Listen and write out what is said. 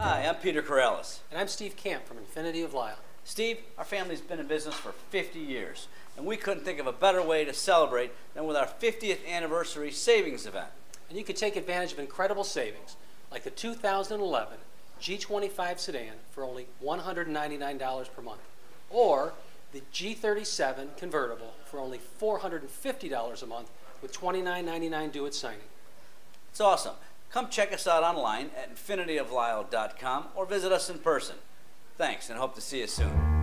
Hi, I'm Peter Corrales. And I'm Steve Camp from Infiniti of Lisle. Steve, our family's been in business for 50 years, and we couldn't think of a better way to celebrate than with our 50th anniversary savings event. And you can take advantage of incredible savings, like the 2011 G25 sedan for only $199 per month, or the G37 convertible for only $450 a month with $29.99 due at signing. It's awesome. Come check us out online at infinitioflisle.com or visit us in person. Thanks, and hope to see you soon.